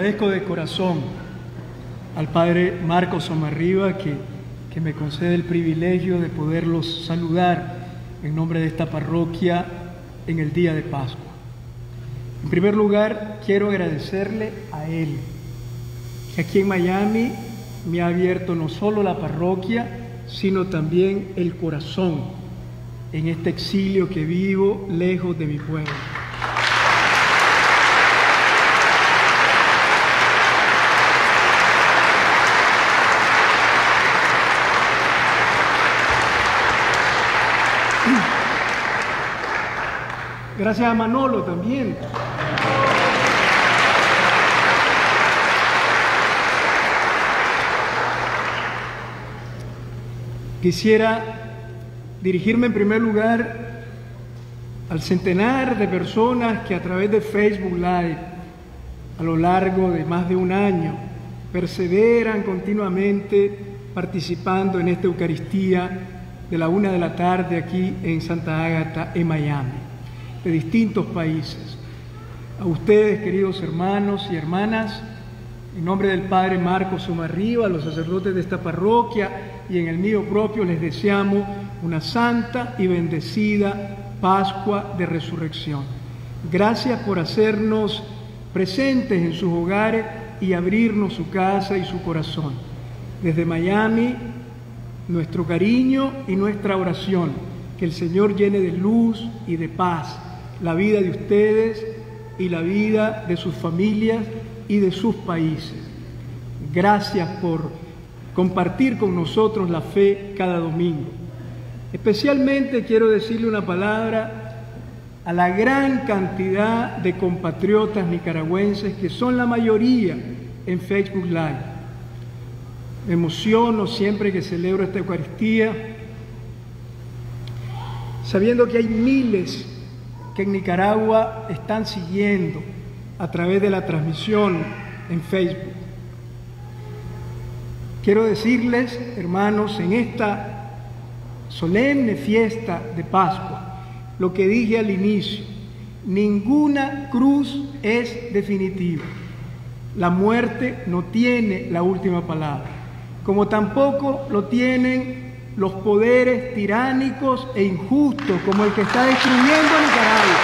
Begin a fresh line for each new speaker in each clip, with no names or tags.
agradezco de corazón al Padre Marcos Somarriba que me concede el privilegio de poderlos saludar en nombre de esta parroquia en el día de Pascua. En primer lugar, quiero agradecerle a él, que aquí en Miami me ha abierto no solo la parroquia, sino también el corazón en este exilio que vivo lejos de mi pueblo. Gracias a Manolo también. Quisiera dirigirme en primer lugar al centenar de personas que a través de Facebook Live, a lo largo de más de un año, perseveran continuamente participando en esta Eucaristía de la 1 de la tarde aquí en Santa Ágata, en Miami, de distintos países. A ustedes, queridos hermanos y hermanas, en nombre del Padre Marcos Somarriba, a los sacerdotes de esta parroquia y en el mío propio, les deseamos una santa y bendecida Pascua de Resurrección. Gracias por hacernos presentes en sus hogares y abrirnos su casa y su corazón. Desde Miami, nuestro cariño y nuestra oración, que el Señor llene de luz y de paz la vida de ustedes y la vida de sus familias y de sus países. Gracias por compartir con nosotros la fe cada domingo. Especialmente quiero decirle una palabra a la gran cantidad de compatriotas nicaragüenses que son la mayoría en Facebook Live. Me emociono siempre que celebro esta Eucaristía, sabiendo que hay miles que en Nicaragua están siguiendo a través de la transmisión en Facebook. Quiero decirles, hermanos, en esta solemne fiesta de Pascua, lo que dije al inicio: ninguna cruz es definitiva. La muerte no tiene la última palabra, como tampoco lo tienen los poderes tiránicos e injustos como el que está destruyendo a Nicaragua.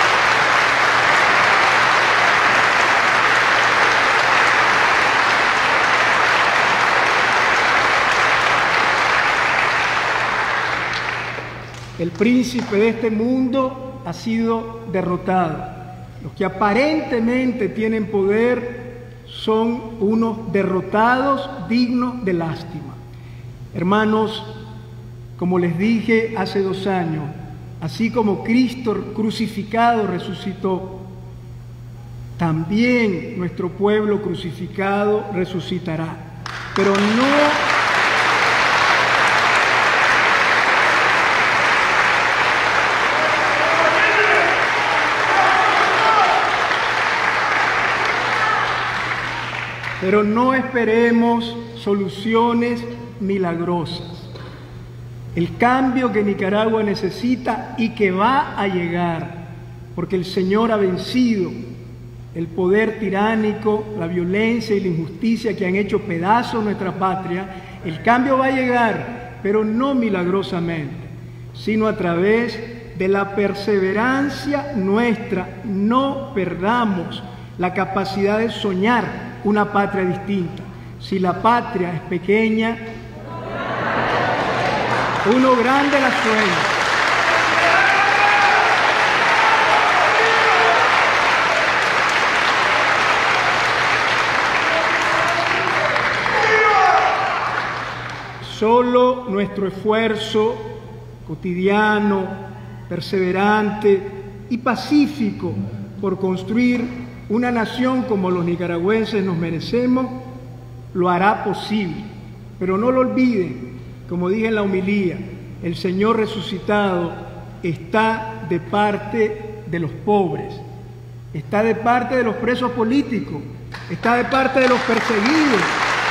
El príncipe de este mundo ha sido derrotado. Los que aparentemente tienen poder son unos derrotados dignos de lástima. Hermanos, como les dije hace 2 años, así como Cristo crucificado resucitó, también nuestro pueblo crucificado resucitará. Pero no esperemos soluciones milagrosas. El cambio que Nicaragua necesita y que va a llegar, porque el Señor ha vencido el poder tiránico, la violencia y la injusticia que han hecho pedazos nuestra patria. El cambio va a llegar, pero no milagrosamente, sino a través de la perseverancia nuestra. No perdamos la capacidad de soñar una patria distinta. Si la patria es pequeña, uno grande la sueña. Solo nuestro esfuerzo cotidiano, perseverante y pacífico por construir una nación como los nicaragüenses nos merecemos, lo hará posible. Pero no lo olviden, como dije en la homilía, el Señor resucitado está de parte de los pobres, está de parte de los presos políticos, está de parte de los perseguidos,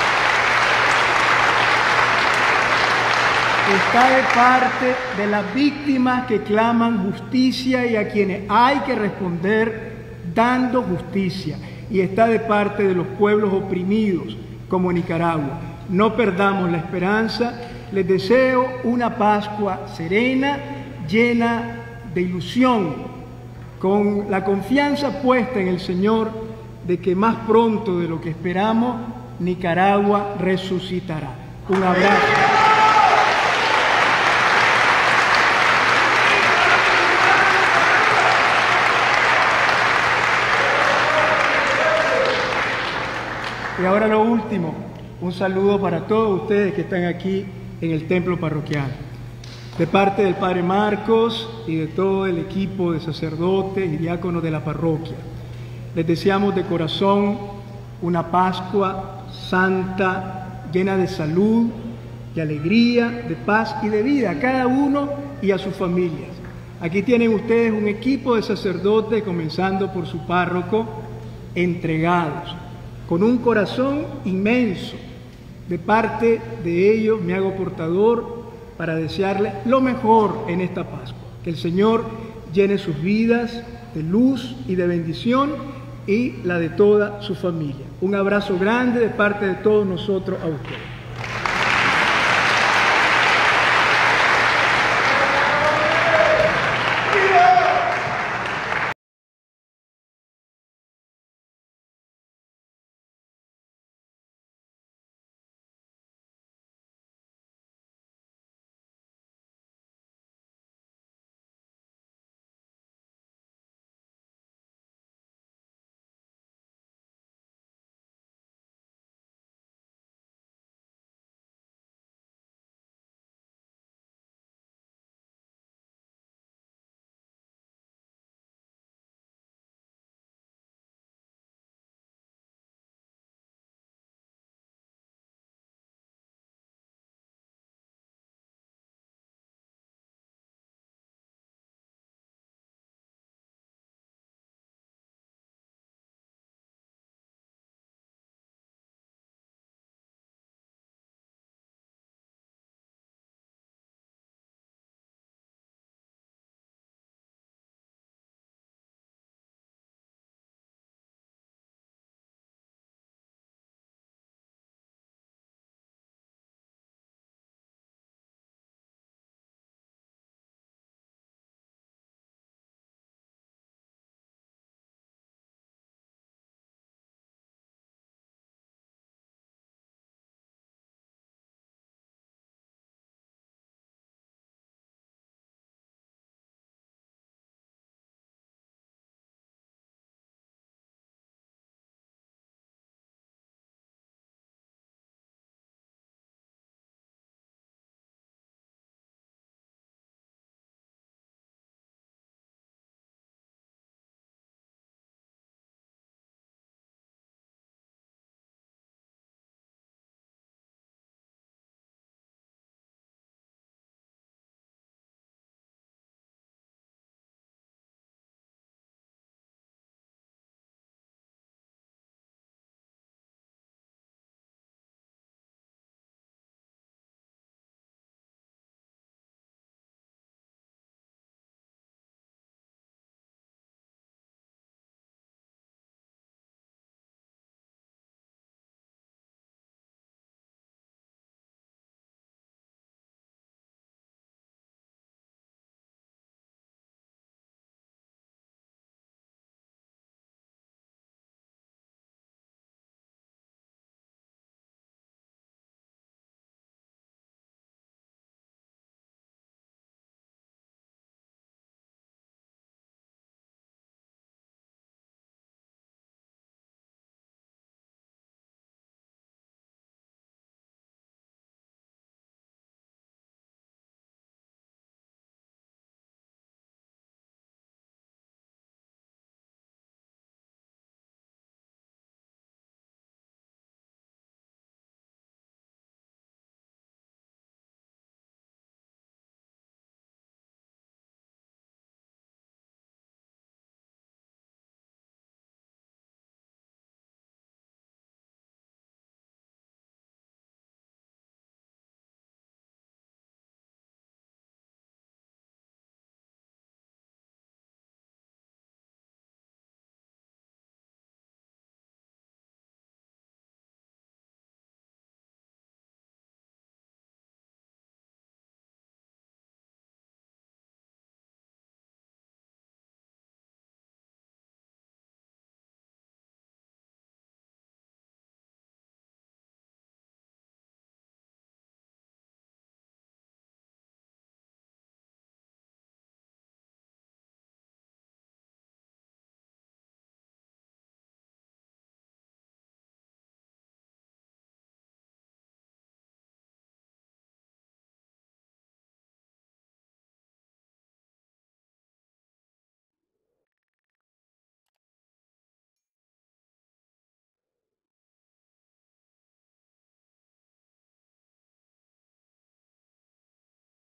está de parte de las víctimas que claman justicia y a quienes hay que responder dando justicia. y está de parte de los pueblos oprimidos como Nicaragua. No perdamos la esperanza. Les deseo una Pascua serena, llena de ilusión, con la confianza puesta en el Señor de que más pronto de lo que esperamos, Nicaragua resucitará. Un abrazo. Y ahora lo último, un saludo para todos ustedes que están aquí en el templo parroquial. De parte del Padre Marcos y de todo el equipo de sacerdotes y diáconos de la parroquia, les deseamos de corazón una Pascua santa, llena de salud, de alegría, de paz y de vida a cada uno y a sus familias. Aquí tienen ustedes un equipo de sacerdotes, comenzando por su párroco, entregados, con un corazón inmenso. De parte de ellos me hago portador para desearles lo mejor en esta Pascua. Que el Señor llene sus vidas de luz y de bendición y la de toda su familia. Un abrazo grande de parte de todos nosotros a ustedes.